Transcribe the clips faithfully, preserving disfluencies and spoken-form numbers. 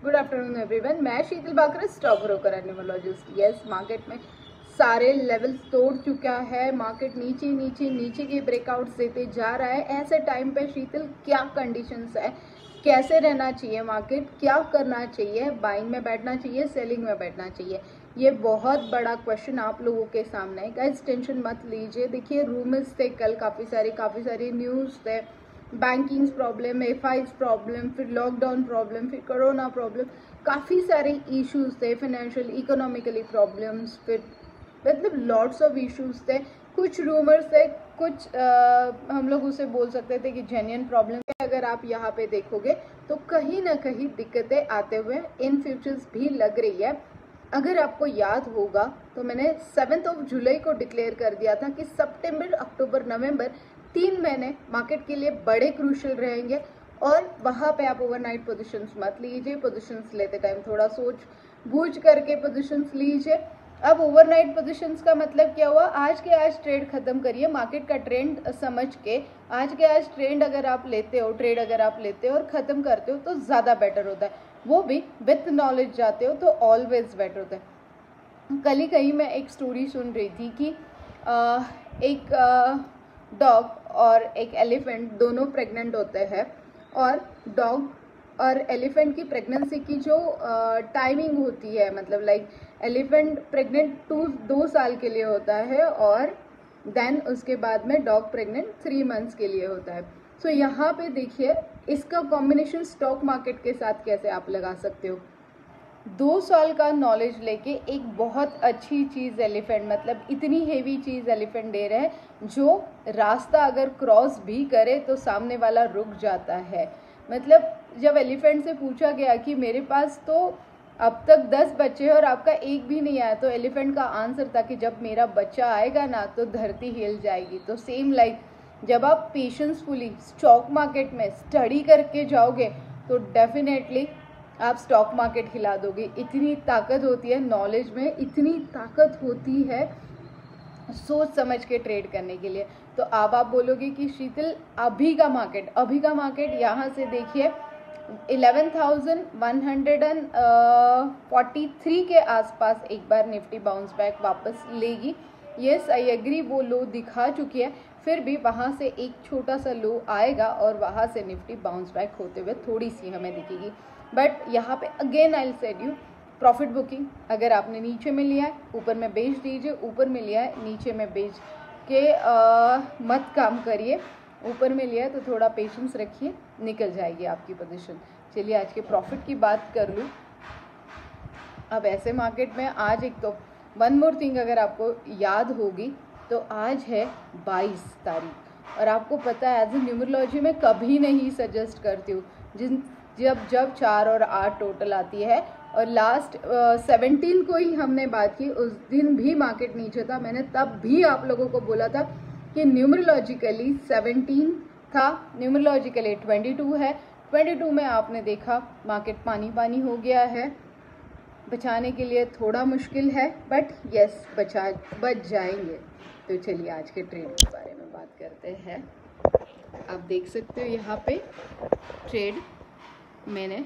Good afternoon everyone. मैं Sheetal Bakra, stock broker and numerologist. Yes, market में सारे लेवल्स तोड़ चुका है। मार्केट नीचे नीचे नीचे के ब्रेकआउट्स देते जा रहा है। ऐसे टाइम पे शीतल क्या कंडीशंस है, कैसे रहना चाहिए, मार्केट क्या करना चाहिए, बाइंग में बैठना चाहिए, सेलिंग में बैठना चाहिए, ये बहुत बड़ा क्वेश्चन आप लोगों के सामने है। गाइस टेंशन मत लीजिए। देखिए रूमर्स थे कल, काफ़ी सारे काफ़ी सारी न्यूज़ थे, banking problem, FIIs problem, फिर लॉकडाउन प्रॉब्लम, फिर कोरोना प्रॉब्लम, काफ़ी सारे इश्यूज थे, फाइनेंशियल इकोनॉमिकली प्रॉब्लम्स, फिर मतलब लॉट्स ऑफ इश्यूज थे। कुछ रूमर्स थे, कुछ आ, हम लोग उसे बोल सकते थे कि जेन्युइन प्रॉब्लम है। अगर आप यहाँ पे देखोगे तो कहीं ना कहीं दिक्कतें आते हुए इन फ्यूचर्स भी लग रही है। अगर आपको याद होगा तो मैंने सेवेंथ ऑफ जुलाई को डिक्लेयर कर दिया था कि सितंबर, अक्टूबर, नवंबर तीन महीने मार्केट के लिए बड़े क्रूशियल रहेंगे और वहाँ पे आप ओवरनाइट पोजीशंस मत लीजिए। पोजीशंस लेते टाइम थोड़ा सोच बूझ करके पोजीशंस लीजिए। अब ओवरनाइट पोजीशंस का मतलब क्या हुआ, आज के आज ट्रेड खत्म करिए, मार्केट का ट्रेंड समझ के आज के आज ट्रेंड अगर आप लेते हो ट्रेड अगर आप लेते हो और ख़त्म करते हो तो ज़्यादा बेटर होता है, वो भी विथ नॉलेज जाते हो तो ऑलवेज बेटर होता है। कल ही कहीं मैं एक स्टोरी सुन रही थी कि आ, एक डॉग और एक एलिफेंट दोनों प्रेग्नेंट होते हैं और डॉग और एलिफेंट की प्रेगनेंसी की जो टाइमिंग होती है, मतलब लाइक एलिफेंट प्रेग्नेंट टू दो साल के लिए होता है और देन उसके बाद में डॉग प्रेग्नेंट थ्री मंथ्स के लिए होता है। सो so, यहाँ पे देखिए इसका कॉम्बिनेशन स्टॉक मार्केट के साथ कैसे आप लगा सकते हो। दो साल का नॉलेज लेके एक बहुत अच्छी चीज़ एलिफेंट, मतलब इतनी हेवी चीज़ एलिफेंट दे रहे हैं जो रास्ता अगर क्रॉस भी करे तो सामने वाला रुक जाता है। मतलब जब एलिफेंट से पूछा गया कि मेरे पास तो अब तक दस बच्चे हैं और आपका एक भी नहीं आया, तो एलिफेंट का आंसर था कि जब मेरा बच्चा आएगा ना तो धरती हिल जाएगी। तो सेम लाइक जब आप पेशेंसफुली स्टॉक मार्केट में स्टडी करके जाओगे तो डेफिनेटली आप स्टॉक मार्केट हिला दोगे। इतनी ताकत होती है नॉलेज में, इतनी ताकत होती है सोच समझ के ट्रेड करने के लिए। तो अब आप बोलोगे कि शीतल अभी का मार्केट अभी का मार्केट यहाँ से देखिए eleven thousand one hundred and forty three के आसपास एक बार निफ्टी बाउंस बैक वापस लेगी। येस आई एग्री, वो लो दिखा चुकी है, फिर भी वहाँ से एक छोटा सा लो आएगा और वहाँ से निफ्टी बाउंस बैक होते हुए थोड़ी सी हमें दिखेगी। बट यहाँ पे again I said you profit booking, अगर आपने नीचे में लिया है ऊपर में बेच दीजिए, ऊपर में लिया है नीचे में बेच के आ, मत काम करिए। ऊपर में लिया है तो थोड़ा पेशेंस रखिए, निकल जाएगी आपकी पोजीशन। चलिए आज के प्रॉफिट की बात कर लूँ। अब ऐसे मार्केट में आज एक तो वन मोर थिंग अगर आपको याद होगी तो आज है बाईस तारीख और आपको पता है एज ए न्यूमरोलॉजी में कभी नहीं सजेस्ट करती हूँ जिन जब जब चार और आठ टोटल आती है, और लास्ट सेवनटीन को ही हमने बात की, उस दिन भी मार्केट नीचे था। मैंने तब भी आप लोगों को बोला था कि न्यूमरोलॉजिकली सेवनटीन था, न्यूमरोलॉजिकली ट्वेंटी टू है। ट्वेंटी टू में आपने देखा मार्केट पानी पानी हो गया है, बचाने के लिए थोड़ा मुश्किल है बट यस बचा बच जाएंगे। तो चलिए आज के ट्रेड के बारे में बात करते हैं। आप देख सकते हो यहाँ पे ट्रेड मैंने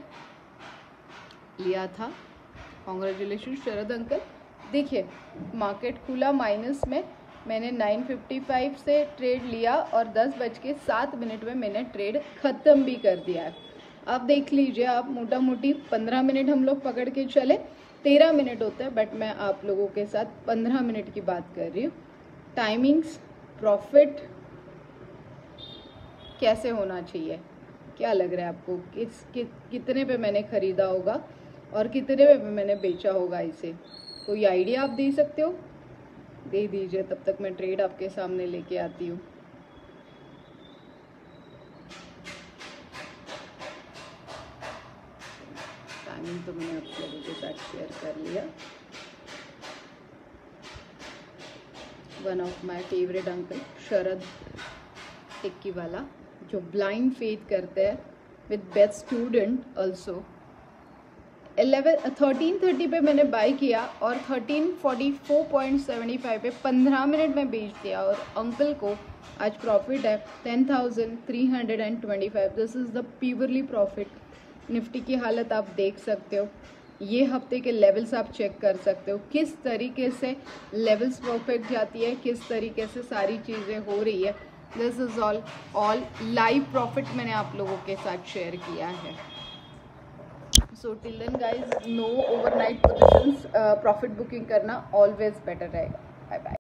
लिया था, कॉन्ग्रेचुलेशन शरद अंकल। देखिए मार्केट खुला माइनस में, मैंने नाइन फिफ्टी फाइव से ट्रेड लिया और दस बज के सात मिनट में मैंने ट्रेड ख़त्म भी कर दिया है। आप देख लीजिए, आप मोटा मोटी पंद्रह मिनट हम लोग पकड़ के चले, तेरह मिनट होता है बट मैं आप लोगों के साथ पंद्रह मिनट की बात कर रही हूँ। टाइमिंग्स, प्रॉफिट कैसे होना चाहिए, क्या लग रहा है आपको, किस कि, कितने पे मैंने ख़रीदा होगा और कितने पे मैंने बेचा होगा, इसे कोई आइडिया आप दे सकते हो, दे दीजिए। तब तक मैं ट्रेड आपके सामने लेके आती हूँ। टाइमिंग तो मैंने आप लोगों के साथ शेयर कर लिया। One of my favourite uncle Sharad Tikki वाला, जो ब्लाइंड फेथ करते हैं with best student also. Eleven thirteen thirty पे मैंने बाई किया और thirteen forty four point seventy five पे पंद्रह मिनट में बेच दिया और अंकल को आज प्रॉफिट है ten thousand three hundred and twenty five. This is the purely profit nifty की हालत आप देख सकते हो, ये हफ्ते के लेवल्स आप चेक कर सकते हो किस तरीके से लेवल्स परफेक्ट जाती है, किस तरीके से सारी चीज़ें हो रही है। This is all all live profit मैंने आप लोगों के साथ शेयर किया है। So till then guys, no overnight positions, profit booking करना ऑलवेज बेटर रहेगा। Bye bye.